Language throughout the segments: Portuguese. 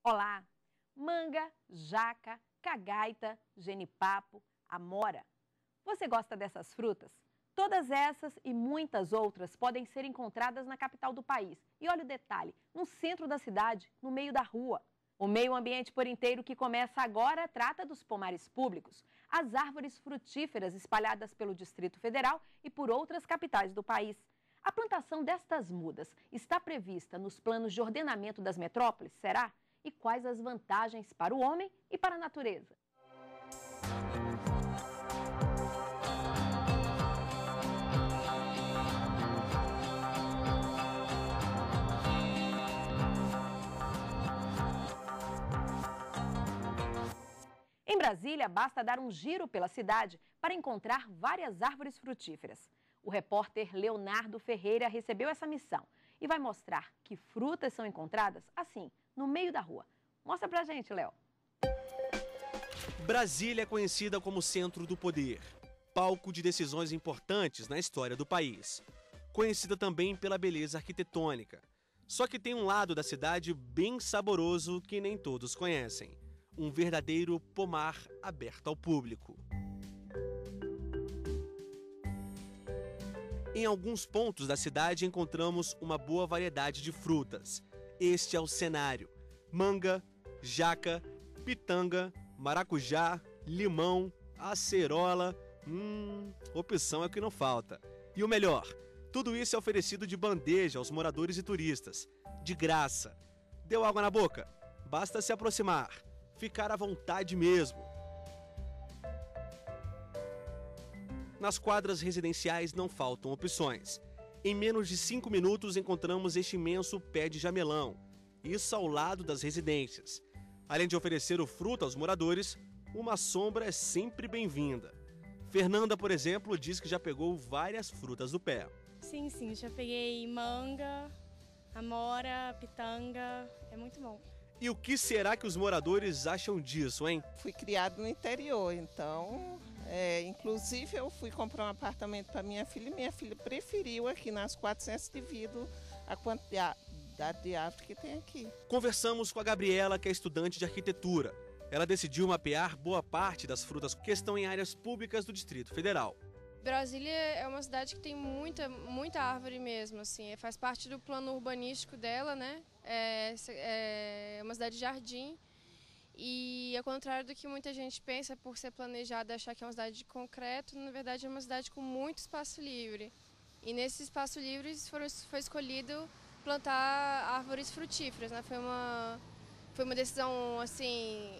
Olá! Manga, jaca, cagaita, genipapo, amora. Você gosta dessas frutas? Todas essas e muitas outras podem ser encontradas na capital do país. E olha o detalhe, no centro da cidade, no meio da rua. O meio ambiente por inteiro que começa agora trata dos pomares públicos, as árvores frutíferas espalhadas pelo Distrito Federal e por outras capitais do país. A plantação destas mudas está prevista nos planos de ordenamento das metrópoles, será? E quais as vantagens para o homem e para a natureza? Em Brasília, basta dar um giro pela cidade para encontrar várias árvores frutíferas. O repórter Leonardo Ferreira recebeu essa missão e vai mostrar que frutas são encontradas assim, no meio da rua. Mostra pra gente, Léo. Brasília é conhecida como centro do poder, palco de decisões importantes na história do país. Conhecida também pela beleza arquitetônica. Só que tem um lado da cidade bem saboroso que nem todos conhecem. Um verdadeiro pomar aberto ao público. Em alguns pontos da cidade encontramos uma boa variedade de frutas. Este é o cenário: manga, jaca, pitanga, maracujá, limão, acerola. Opção é o que não falta. E o melhor, tudo isso é oferecido de bandeja aos moradores e turistas, de graça. Deu água na boca? Basta se aproximar, ficar à vontade mesmo. Nas quadras residenciais não faltam opções. Em menos de 5 minutos encontramos este imenso pé de jamelão, isso ao lado das residências. Além de oferecer o fruto aos moradores, uma sombra é sempre bem-vinda. Fernanda, por exemplo, diz que já pegou várias frutas do pé. Sim, já peguei manga, amora, pitanga, é muito bom. E o que será que os moradores acham disso, hein? Fui criado no interior, então, inclusive eu fui comprar um apartamento para minha filha e minha filha preferiu aqui nas 400 devido à quantidade de árvore que tem aqui. Conversamos com a Gabriela, que é estudante de arquitetura. Ela decidiu mapear boa parte das frutas que estão em áreas públicas do Distrito Federal. Brasília é uma cidade que tem muita árvore mesmo, assim, faz parte do plano urbanístico dela, né? É uma cidade de jardim e, ao contrário do que muita gente pensa, por ser planejada achar que é uma cidade de concreto, na verdade é uma cidade com muito espaço livre. E nesse espaço livre foi escolhido plantar árvores frutíferas, né? Foi uma decisão, assim,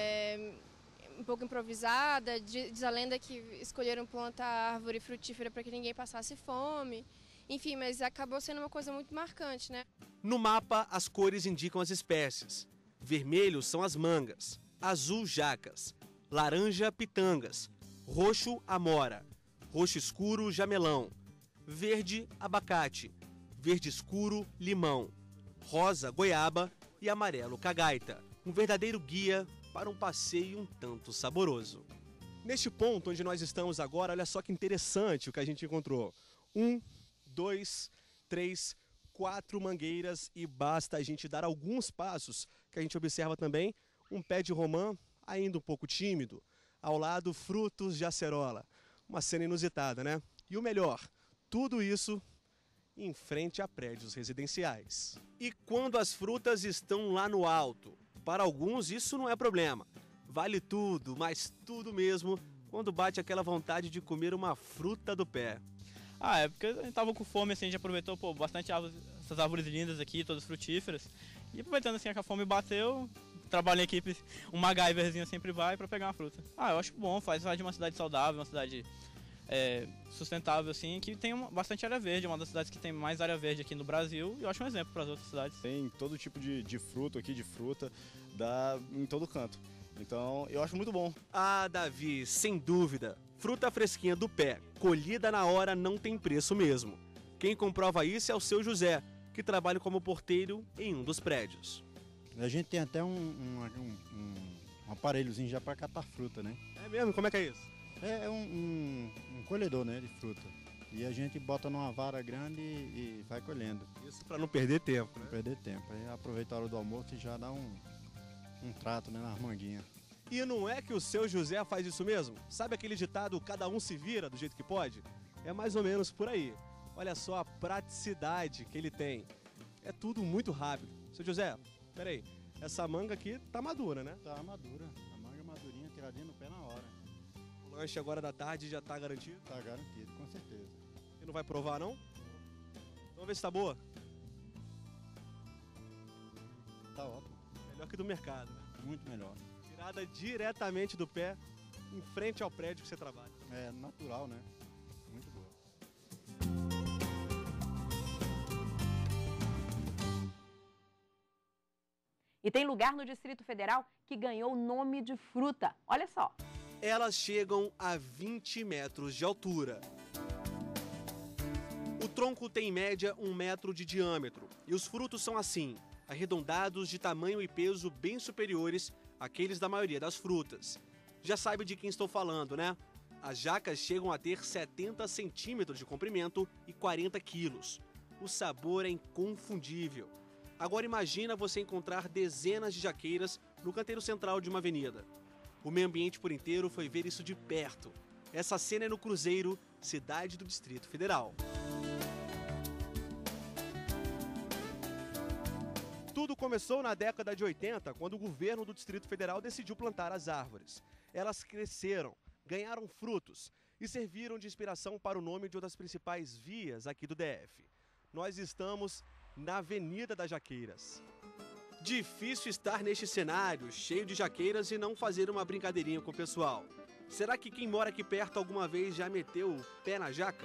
um pouco improvisada. Diz a lenda que escolheram plantar árvore frutífera para que ninguém passasse fome. Enfim, mas acabou sendo uma coisa muito marcante, né? No mapa, as cores indicam as espécies. Vermelho são as mangas, azul jacas, laranja pitangas, roxo amora, roxo escuro jamelão, verde abacate, verde escuro limão, rosa goiaba e amarelo cagaita. Um verdadeiro guia para um passeio um tanto saboroso. Neste ponto onde nós estamos agora, olha só que interessante o que a gente encontrou. 1, 2, 3, 4 mangueiras e basta a gente dar alguns passos que a gente observa também um pé de romã ainda um pouco tímido. Ao lado, frutos de acerola. Uma cena inusitada, né? E o melhor, tudo isso em frente a prédios residenciais. E quando as frutas estão lá no alto? Para alguns isso não é problema. Vale tudo, mas tudo mesmo, quando bate aquela vontade de comer uma fruta do pé. É porque a gente tava com fome, assim, a gente aproveitou, bastante árvores, essas árvores lindas aqui, todas frutíferas. E aproveitando assim que a fome bateu, trabalho em equipe, um MacGyverzinho sempre vai para pegar uma fruta. Eu acho bom, faz de uma cidade saudável, uma cidade sustentável, assim, que tem bastante área verde, uma das cidades que tem mais área verde aqui no Brasil, e eu acho um exemplo para as outras cidades. Tem todo tipo de fruto aqui, de fruta, dá em todo canto. Então, eu acho muito bom. Davi, sem dúvida. Fruta fresquinha do pé, colhida na hora, não tem preço mesmo. Quem comprova isso é o seu José, que trabalha como porteiro em um dos prédios. A gente tem até um aparelhozinho já para catar fruta, né? É mesmo? Como é que é isso? É um colhedor, né, de fruta. E a gente bota numa vara grande e vai colhendo. Isso para não perder tempo, né? Não perder tempo. Aí aproveita a hora do almoço e já dá um um trato, né, nas manguinhas. E não é que o seu José faz isso mesmo? Sabe aquele ditado, cada um se vira do jeito que pode? É mais ou menos por aí. Olha só a praticidade que ele tem. É tudo muito rápido. Seu José, peraí, essa manga aqui tá madura, né? Tá madura, a manga madurinha, tiradinha no pé na hora. O lanche agora da tarde já tá garantido? Tá garantido, com certeza. E não vai provar, não? Vamos ver se tá boa. Tá ótimo. Melhor que do mercado, né? Muito melhor. Tirada diretamente do pé, em frente ao prédio que você trabalha. É natural, né? Muito boa. E tem lugar no Distrito Federal que ganhou o nome de fruta. Olha só. Elas chegam a 20 metros de altura. O tronco tem em média 1 metro de diâmetro e os frutos são assim, arredondados de tamanho e peso bem superiores àqueles da maioria das frutas. Já sabe de quem estou falando, né? As jacas chegam a ter 70 centímetros de comprimento e 40 quilos. O sabor é inconfundível. Agora imagina você encontrar dezenas de jaqueiras no canteiro central de uma avenida. O meio ambiente por inteiro foi ver isso de perto. Essa cena é no Cruzeiro, cidade do Distrito Federal. Tudo começou na década de 80, quando o governo do Distrito Federal decidiu plantar as árvores. Elas cresceram, ganharam frutos e serviram de inspiração para o nome de uma das principais vias aqui do DF. Nós estamos na Avenida das Jaqueiras. Difícil estar neste cenário, cheio de jaqueiras, e não fazer uma brincadeirinha com o pessoal. Será que quem mora aqui perto alguma vez já meteu o pé na jaca?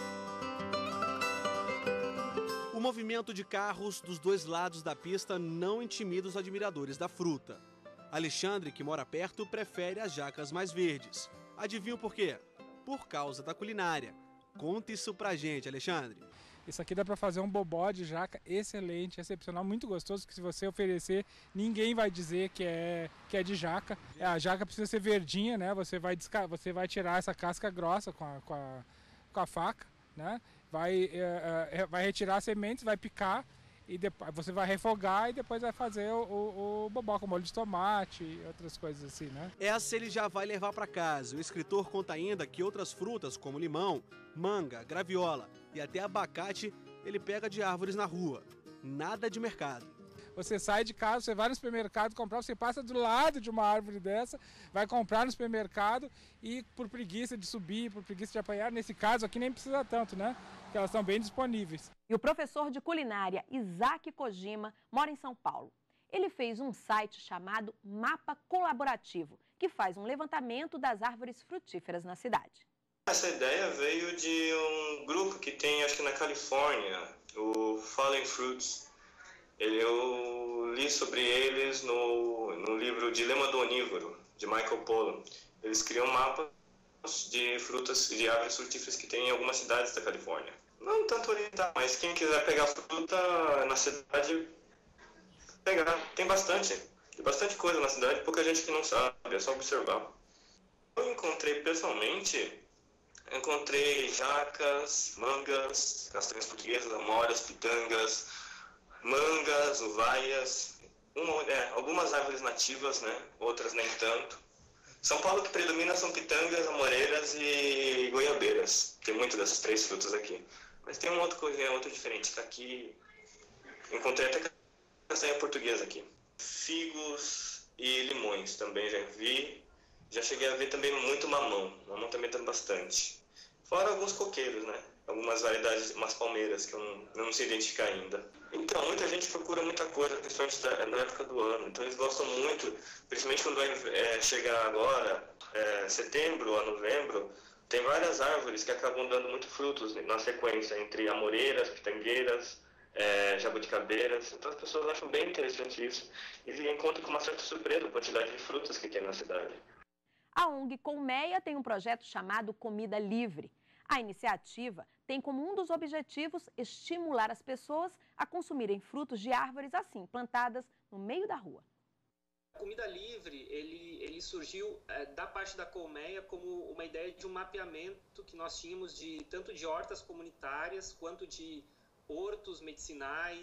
O movimento de carros dos dois lados da pista não intimida os admiradores da fruta. Alexandre, que mora perto, prefere as jacas mais verdes. Adivinha por quê? Por causa da culinária. Conta isso pra gente, Alexandre. Isso aqui dá para fazer um bobó de jaca excelente, excepcional, muito gostoso, que se você oferecer, ninguém vai dizer que é de jaca. A jaca precisa ser verdinha, né? Você vai tirar essa casca grossa com a faca, né? Vai retirar as sementes, vai picar e depois você vai refogar e depois vai fazer o bobó com molho de tomate e outras coisas assim, né? Essa ele já vai levar para casa. O escritor conta ainda que outras frutas, como limão, manga, graviola e até abacate, ele pega de árvores na rua. Nada de mercado. Você sai de casa, você vai no supermercado comprar, você passa do lado de uma árvore dessa, vai comprar no supermercado e por preguiça de subir, por preguiça de apanhar, nesse caso aqui nem precisa tanto, né? Porque elas são bem disponíveis. E o professor de culinária Isaac Kojima mora em São Paulo. Ele fez um site chamado Mapa Colaborativo, que faz um levantamento das árvores frutíferas na cidade. Essa ideia veio de um grupo que tem, acho que na Califórnia, o Fallen Fruits. Eu li sobre eles no livro Dilema do Onívoro, de Michael Pollan. Eles criam mapas de frutas, de árvores frutíferas que tem em algumas cidades da Califórnia. Não tanto orientar, mas quem quiser pegar fruta na cidade, pegar. Tem bastante coisa na cidade, pouca gente que não sabe, é só observar. Eu encontrei jacas, mangas, castanhas portuguesas, amoras, pitangas, mangas, uvaias, algumas árvores nativas, né? Outras nem tanto. São Paulo que predomina são pitangas, amoreiras e goiabeiras. Tem muito dessas três frutas aqui. Mas tem uma outra coisa, outra diferente. Tá aqui, encontrei até castanha portuguesa aqui. Figos e limões também já vi. Já cheguei a ver também muito mamão. Mamão também tem bastante. Fora alguns coqueiros, né? Algumas variedades, umas palmeiras que eu não sei identificar ainda. Então, muita gente procura muita coisa, principalmente na época do ano. Então, eles gostam muito, principalmente quando vai chegar agora, setembro a novembro, tem várias árvores que acabam dando muito frutos na sequência, entre amoreiras, pitangueiras, jabuticabeiras. Então, as pessoas acham bem interessante isso e encontram com uma certa surpresa a quantidade de frutas que tem na cidade. A ONG Colmeia tem um projeto chamado Comida Livre. A iniciativa tem como um dos objetivos estimular as pessoas a consumirem frutos de árvores assim, plantadas no meio da rua. A Comida Livre, ele surgiu da parte da Colmeia como uma ideia de um mapeamento que nós tínhamos tanto de hortas comunitárias quanto de hortos medicinais,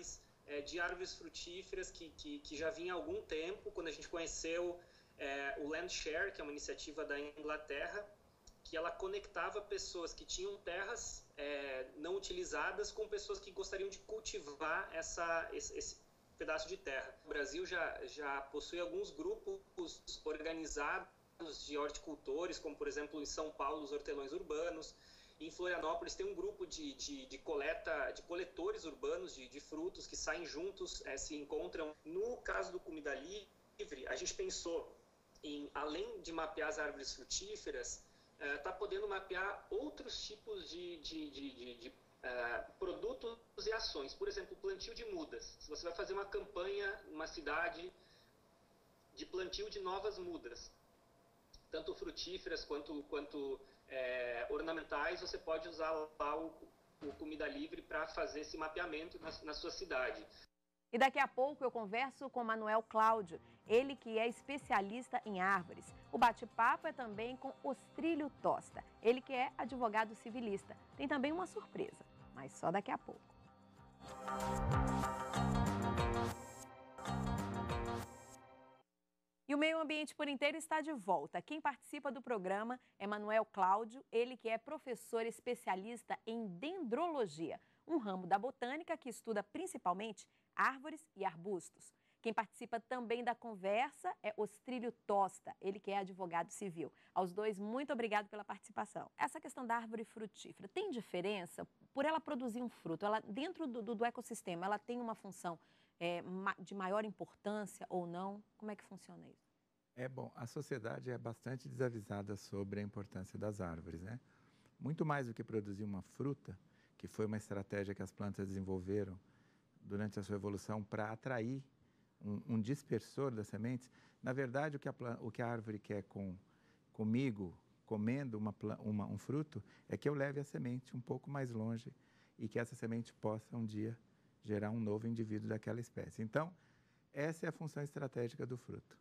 de árvores frutíferas que já vinha há algum tempo, quando a gente conheceu o Land Share, que é uma iniciativa da Inglaterra, que ela conectava pessoas que tinham terras não utilizadas com pessoas que gostariam de cultivar esse pedaço de terra. O Brasil já possui alguns grupos organizados de horticultores, como por exemplo em São Paulo os hortelões urbanos. Em Florianópolis tem um grupo de coletores urbanos de frutos que saem juntos, se encontram. No caso do Comida Livre, a gente pensou em, além de mapear as árvores frutíferas, tá podendo mapear outros tipos de produtos e ações. Por exemplo, plantio de mudas. Se você vai fazer uma campanha numa cidade de plantio de novas mudas, tanto frutíferas quanto ornamentais, você pode usar lá o Comida Livre para fazer esse mapeamento na sua cidade. E daqui a pouco eu converso com Manuel Cláudio, ele que é especialista em árvores. O bate-papo é também com Ostrílio Tosta, ele que é advogado civilista. Tem também uma surpresa, mas só daqui a pouco. E o Meio Ambiente por Inteiro está de volta. Quem participa do programa é Manuel Cláudio, ele que é professor especialista em dendrologia, um ramo da botânica que estuda principalmente árvores e arbustos. Quem participa também da conversa é Ostrílio Tosta, ele que é advogado civil. Aos dois, muito obrigado pela participação. Essa questão da árvore frutífera, tem diferença? Por ela produzir um fruto, ela dentro do ecossistema, ela tem uma função de maior importância ou não? Como é que funciona isso? Bom, a sociedade é bastante desavisada sobre a importância das árvores, né? Muito mais do que produzir uma fruta, que foi uma estratégia que as plantas desenvolveram durante a sua evolução para atrair um dispersor das sementes. Na verdade, o que a árvore quer comigo, comendo um fruto, é que eu leve a semente um pouco mais longe e que essa semente possa um dia gerar um novo indivíduo daquela espécie. Então, essa é a função estratégica do fruto,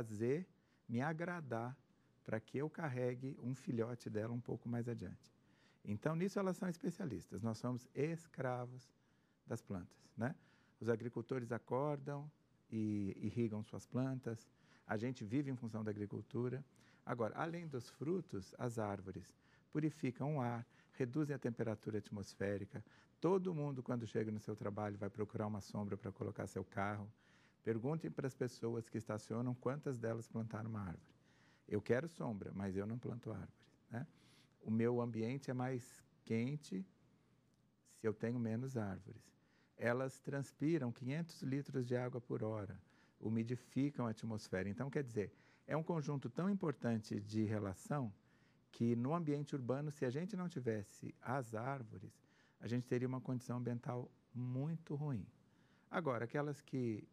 me agradar para que eu carregue um filhote dela um pouco mais adiante. Então, nisso elas são especialistas, nós somos escravos das plantas, né? Os agricultores acordam e irrigam suas plantas, a gente vive em função da agricultura. Agora, além dos frutos, as árvores purificam o ar, reduzem a temperatura atmosférica. Todo mundo, quando chega no seu trabalho, vai procurar uma sombra para colocar seu carro. Perguntem para as pessoas que estacionam quantas delas plantaram uma árvore. Eu quero sombra, mas eu não planto árvore, né? O meu ambiente é mais quente se eu tenho menos árvores. Elas transpiram 500 litros de água por hora, umidificam a atmosfera. Então, quer dizer, é um conjunto tão importante de relação que no ambiente urbano, se a gente não tivesse as árvores, a gente teria uma condição ambiental muito ruim. Agora, aquelas que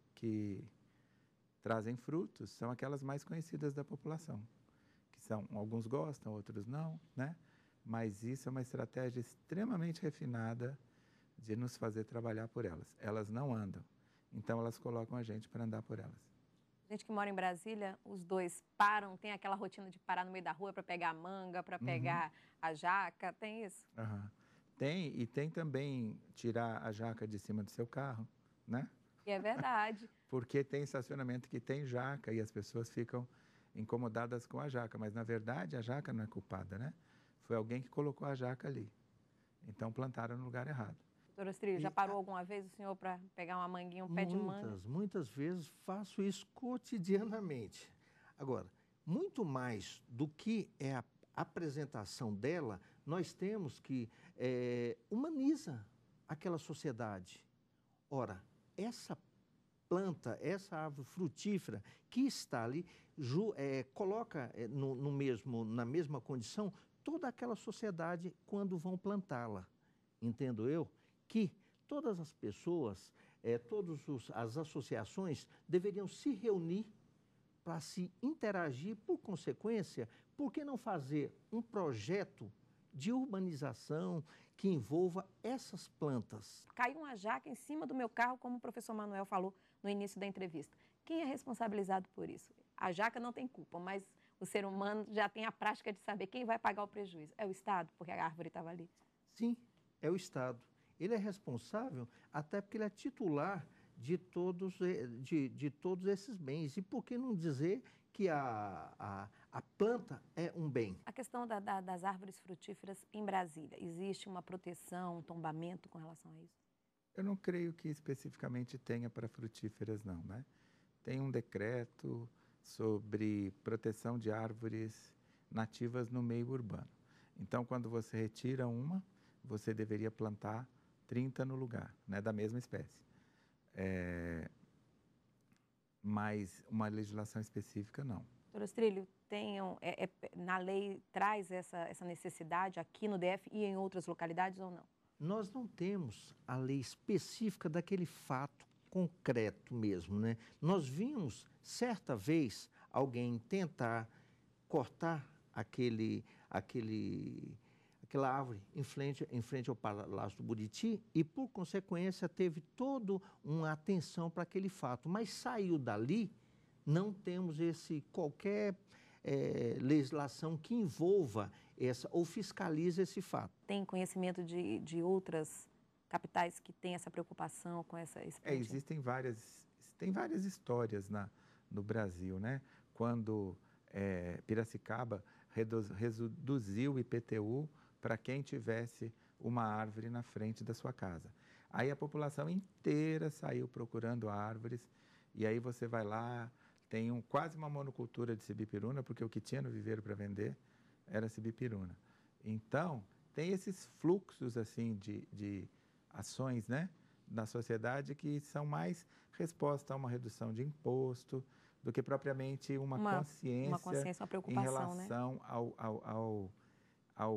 trazem frutos são aquelas mais conhecidas da população, que são, alguns gostam, outros não, né? Mas isso é uma estratégia extremamente refinada de nos fazer trabalhar por elas. Elas não andam, então elas colocam a gente para andar por elas. Gente que mora em Brasília, os dois param, tem aquela rotina de parar no meio da rua para pegar a manga, para pegar a jaca, tem isso? Tem, e tem também tirar a jaca de cima do seu carro, né? E é verdade. Porque tem estacionamento que tem jaca e as pessoas ficam incomodadas com a jaca, mas na verdade a jaca não é culpada, né? Foi alguém que colocou a jaca ali. Então plantaram no lugar errado. Doutor Ostrílio, já parou alguma vez o senhor para pegar uma manguinha, um pé de manga? Muitas vezes faço isso cotidianamente. Agora, muito mais do que é a apresentação dela, nós temos que humaniza aquela sociedade. Ora, essa planta, essa árvore frutífera que está ali, coloca na mesma condição toda aquela sociedade quando vão plantá-la. Entendo eu que todas as pessoas, todas as associações deveriam se reunir para se interagir. Por consequência, por que não fazer um projeto de urbanização que envolva essas plantas? Caiu uma jaca em cima do meu carro, como o professor Manuel falou no início da entrevista. Quem é responsabilizado por isso? A jaca não tem culpa, mas o ser humano já tem a prática de saber quem vai pagar o prejuízo. É o Estado, porque a árvore estava ali? Sim, é o Estado. Ele é responsável até porque ele é titular de todos esses bens. E por que não dizer que a planta é um bem? A questão das árvores frutíferas em Brasília, existe uma proteção, um tombamento com relação a isso? Eu não creio que especificamente tenha para frutíferas, não, né? Tem um decreto sobre proteção de árvores nativas no meio urbano. Então, quando você retira uma, você deveria plantar 30 no lugar, né, da mesma espécie. Mas uma legislação específica, não. Doutor Ostrilho, na lei traz essa necessidade aqui no DF e em outras localidades ou não? Nós não temos a lei específica daquele fato concreto mesmo, né? Nós vimos, certa vez, alguém tentar cortar aquela árvore em frente ao Palácio do Buriti e, por consequência, teve toda uma atenção para aquele fato. Mas saiu dali, não temos qualquer legislação que envolva ou fiscalize esse fato. Tem conhecimento de outras capitais que têm essa preocupação com esse existem várias histórias no Brasil, né? Quando Piracicaba reduziu o IPTU para quem tivesse uma árvore na frente da sua casa. Aí a população inteira saiu procurando árvores, e aí você vai lá, tem quase uma monocultura de sibipiruna, porque o que tinha no viveiro para vender era sibipiruna. Então, tem esses fluxos assim de ações, né, na sociedade que são mais resposta a uma redução de imposto do que propriamente uma consciência, uma preocupação, em relação, né, ao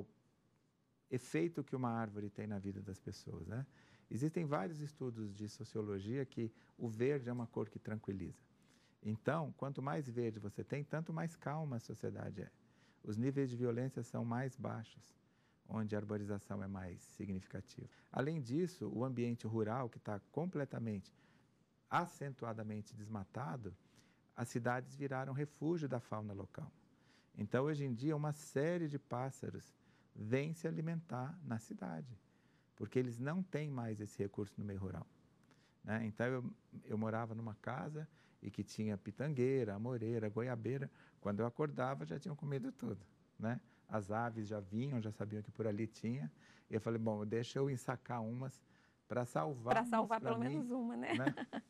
efeito que uma árvore tem na vida das pessoas, né? Existem vários estudos de sociologia que o verde é uma cor que tranquiliza. Então, quanto mais verde você tem, tanto mais calma a sociedade é. Os níveis de violência são mais baixos, onde a arborização é mais significativa. Além disso, o ambiente rural, que está completamente, acentuadamente desmatado, as cidades viraram refúgio da fauna local. Então, hoje em dia, uma série de pássaros vêm se alimentar na cidade, porque eles não têm mais esse recurso no meio rural, né? Então, eu morava numa casa e que tinha pitangueira, amoreira, goiabeira. Quando eu acordava, já tinham comido tudo, né? As aves já vinham, já sabiam que por ali tinha. E eu falei, bom, deixa eu ensacar umas para salvar. Para salvar pelo menos uma, né?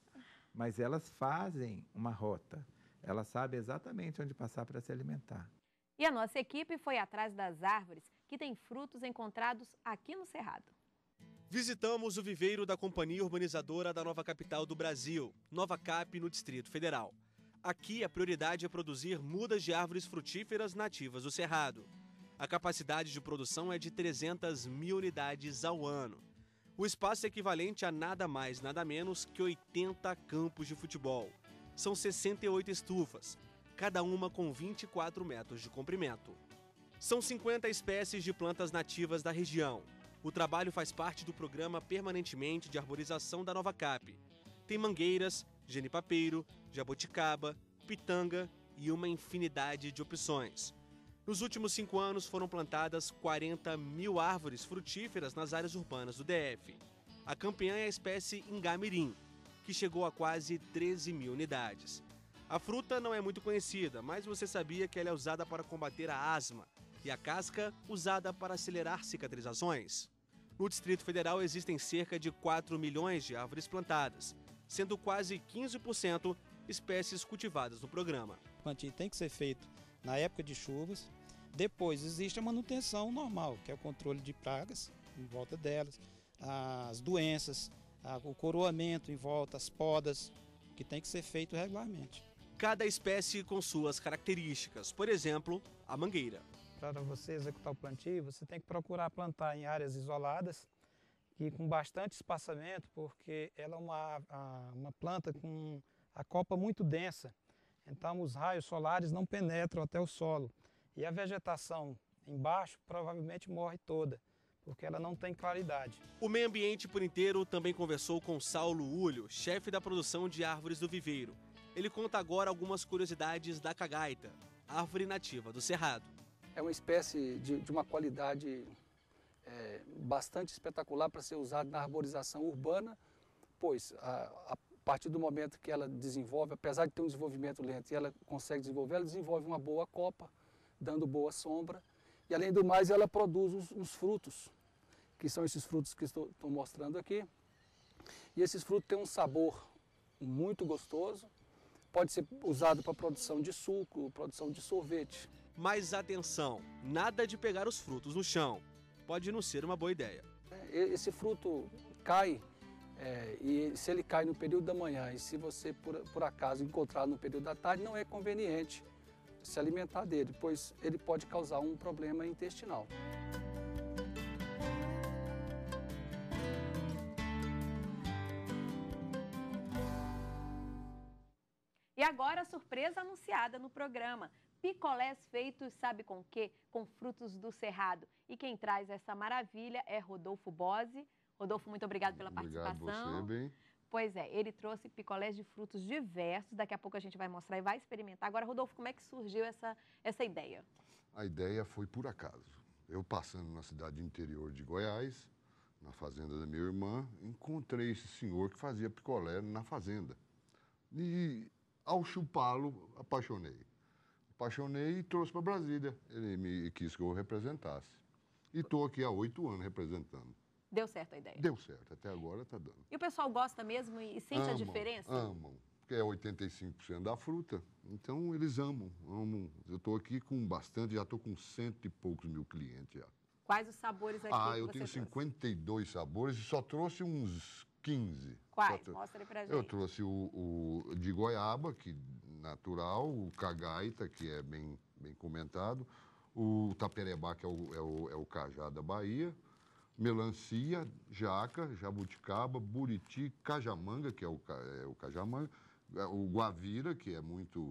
Mas elas fazem uma rota. Elas sabem exatamente onde passar para se alimentar. E a nossa equipe foi atrás das árvores que têm frutos encontrados aqui no Cerrado. Visitamos o viveiro da Companhia Urbanizadora da nova capital do Brasil, Nova Cap, no Distrito Federal. Aqui a prioridade é produzir mudas de árvores frutíferas nativas do Cerrado. A capacidade de produção é de 300 mil unidades ao ano. O espaço é equivalente a nada mais, nada menos que 80 campos de futebol. São 68 estufas, cada uma com 24 metros de comprimento. São 50 espécies de plantas nativas da região. O trabalho faz parte do programa Permanentemente de Arborização da Nova Cap. Tem mangueiras, genipapeiro, jabuticaba, pitanga e uma infinidade de opções. Nos últimos 5 anos foram plantadas 40 mil árvores frutíferas nas áreas urbanas do DF. A campeã é a espécie Ingamirim, que chegou a quase 13 mil unidades. A fruta não é muito conhecida, mas você sabia que ela é usada para combater a asma e a casca usada para acelerar cicatrizações? No Distrito Federal existem cerca de 4 milhões de árvores plantadas, sendo quase 15% espécies cultivadas no programa. O plantio tem que ser feito na época de chuvas. Depois existe a manutenção normal, que é o controle de pragas em volta delas, as doenças, o coroamento em volta, as podas, que tem que ser feito regularmente. Cada espécie com suas características, por exemplo, a mangueira. Para você executar o plantio, você tem que procurar plantar em áreas isoladas e com bastante espaçamento, porque ela é uma planta com a copa muito densa. Então os raios solares não penetram até o solo. E a vegetação embaixo provavelmente morre toda, porque ela não tem claridade. O meio ambiente por inteiro também conversou com Saulo Ulho, chefe da produção de árvores do viveiro. Ele conta agora algumas curiosidades da cagaita, árvore nativa do Cerrado. É uma espécie de uma qualidade bastante espetacular para ser usada na arborização urbana, pois partir do momento que ela desenvolve, apesar de ter um desenvolvimento lento e ela consegue desenvolver, ela desenvolve uma boa copa, dando boa sombra. E além do mais, ela produz os frutos, que são esses frutos que estou mostrando aqui. E esses frutos têm um sabor muito gostoso, pode ser usado para produção de suco, produção de sorvete. Mas atenção, nada de pegar os frutos no chão. Pode não ser uma boa ideia. Esse fruto cai, e se ele cai no período da manhã e se você por acaso encontrar no período da tarde, não é conveniente se alimentar dele, pois ele pode causar um problema intestinal. E agora a surpresa anunciada no programa. Picolés feitos, sabe com o quê? Com frutos do Cerrado. E quem traz essa maravilha é Rodolfo Bose. Rodolfo, muito obrigado pela participação. Obrigado você, bem. Pois é, ele trouxe picolés de frutos diversos. Daqui a pouco a gente vai mostrar e vai experimentar. Agora, Rodolfo, como é que surgiu essa ideia? A ideia foi por acaso. Eu passando na cidade interior de Goiás, na fazenda da minha irmã, encontrei esse senhor que fazia picolé na fazenda. E ao chupá-lo, apaixonei. Apaixonei e trouxe para Brasília. Ele me quis que eu o representasse. E estou aqui há 8 anos representando. Deu certo a ideia? Deu certo, até agora está dando. E o pessoal gosta mesmo e sente a diferença? Amam, porque é 85% da fruta, então eles amam. Eu estou aqui com bastante, já estou com 100 e poucos mil clientes já. Quais os sabores aqui que eu você tenho trouxe? 52 sabores e só trouxe uns 15. Quais? Mostra aí pra gente. Eu trouxe o de goiaba, que natural, o cagaita, que é bem comentado, o taperebá, que é o cajá da Bahia, melancia, jaca, jabuticaba, buriti, cajamanga, que é o cajamanga, o guavira, que é muito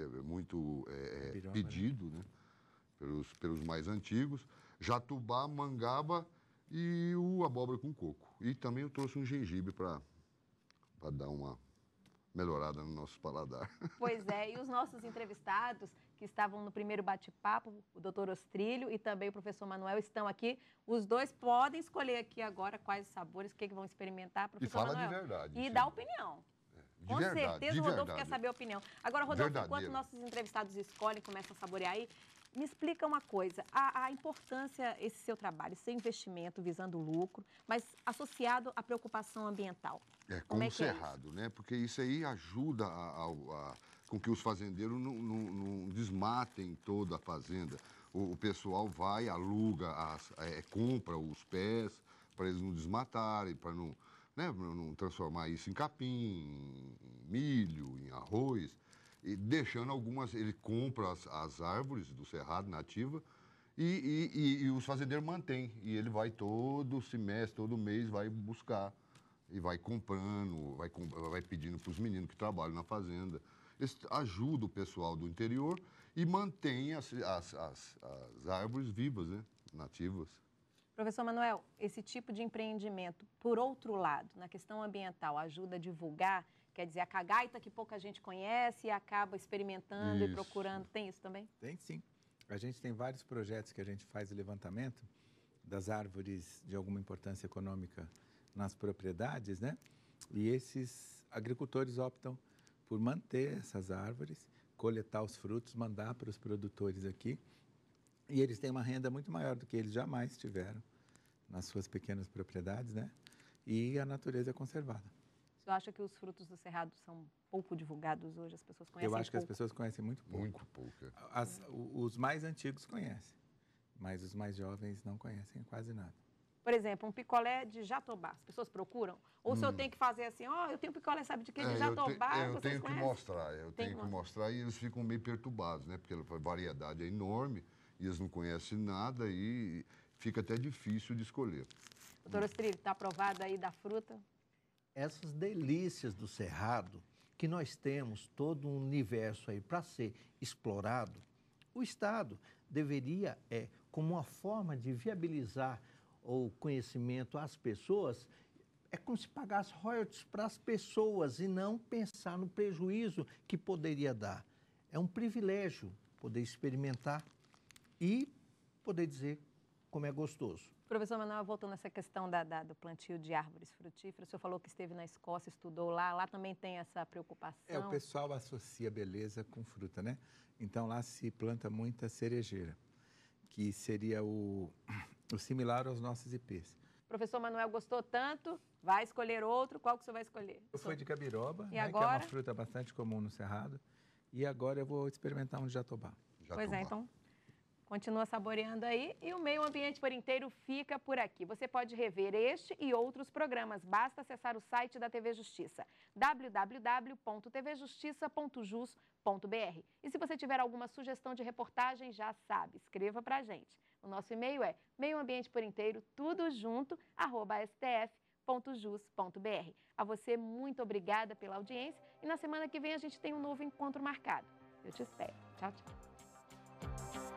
pedido, né? Pelos mais antigos, jatubá, mangaba e o abóbora com coco. E também eu trouxe um gengibre para dar uma melhorada no nosso paladar. Pois é, e os nossos entrevistados que estavam no primeiro bate-papo, o doutor Ostrilho e também o professor Manuel, estão aqui. Os dois podem escolher aqui agora quais os sabores, o que vão experimentar, professor Manuel. E fala de verdade. E dá opinião. Com certeza o Rodolfo quer saber a opinião. Agora, Rodolfo, enquanto nossos entrevistados escolhem, começam a saborear aí, me explica uma coisa, a importância, esse seu trabalho, esse seu investimento visando lucro, mas associado à preocupação ambiental. Com o cerrado, né? Porque isso aí ajuda com que os fazendeiros não desmatem toda a fazenda. O pessoal vai, aluga, compra os pés para eles não desmatarem, para não transformar isso em capim, em milho, em arroz. E deixando algumas, ele compra as árvores do cerrado nativa e os fazendeiros mantêm. E ele vai todo semestre, todo mês, vai buscar e vai comprando, vai pedindo para os meninos que trabalham na fazenda. Isso ajuda o pessoal do interior e mantém as árvores vivas, né, nativas. Professor Manuel, esse tipo de empreendimento, por outro lado, na questão ambiental, ajuda a divulgar? Quer dizer, a cagaita que pouca gente conhece e acaba experimentando e procurando. Tem isso também? Tem sim. A gente tem vários projetos que a gente faz levantamento das árvores de alguma importância econômica nas propriedades, né? E esses agricultores optam por manter essas árvores, coletar os frutos, mandar para os produtores aqui. E eles têm uma renda muito maior do que eles jamais tiveram nas suas pequenas propriedades, né? E a natureza é conservada. Você acha que os frutos do Cerrado são pouco divulgados hoje? As pessoas conhecem pouco? Eu acho que as pessoas conhecem muito pouco. Muito pouco. Os mais antigos conhecem, mas os mais jovens não conhecem quase nada. Por exemplo, um picolé de jatobá, as pessoas procuram? Ou se eu tenho que fazer assim, eu tenho picolé, sabe de quê? De jatobá, eu tenho que mostrar, e eles ficam meio perturbados, né? Porque a variedade é enorme e eles não conhecem nada e fica até difícil de escolher. Doutor Ostrilho, está aprovado aí da fruta? Essas delícias do Cerrado, que nós temos todo um universo aí para ser explorado, o Estado deveria, como uma forma de viabilizar o conhecimento às pessoas, é como se pagasse royalties para as pessoas e não pensar no prejuízo que poderia dar. É um privilégio poder experimentar e poder dizer como é gostoso. Professor Manuel, voltando a essa questão do plantio de árvores frutíferas, o senhor falou que esteve na Escócia, estudou lá também tem essa preocupação? O pessoal associa beleza com fruta, né? Então lá se planta muita cerejeira, que seria o similar aos nossos ipês. Professor Manuel gostou tanto, vai escolher outro, qual que o senhor vai escolher? Eu fui de gabiroba, E né, agora? que é uma fruta bastante comum no Cerrado, e agora eu vou experimentar um de jatobá. Pois é, então continua saboreando aí e o Meio Ambiente por Inteiro fica por aqui. Você pode rever este e outros programas, basta acessar o site da TV Justiça, www.tvjustiça.jus.br. E se você tiver alguma sugestão de reportagem, já sabe, escreva pra gente. O nosso e-mail é meioambienteporinteiro, tudo junto, @stf.jus.br. A você, muito obrigada pela audiência e na semana que vem a gente tem um novo encontro marcado. Eu te espero. Tchau, tchau.